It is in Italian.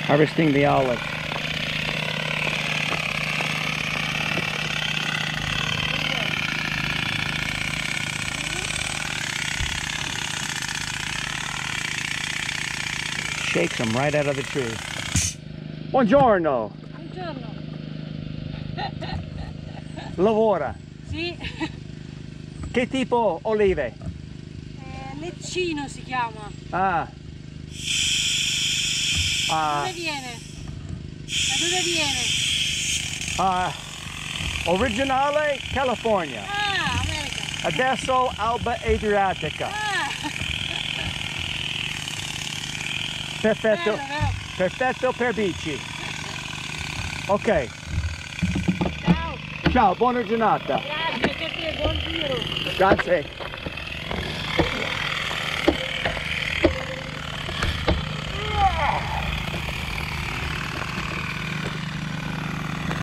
Harvesting the olive. Shakes them right out of the tree. Buongiorno. Buongiorno. Lavora. Sì. Che tipo olive? Leccino si chiama. Ah. Dove viene? Da dove viene? Originale California. Ah, America. Adesso Alba Adriatica. Ah. Perfetto. Bello, vero? Perfetto per bici. Ok. Ciao. Ciao, buona giornata. Grazie, che buon giro. Grazie.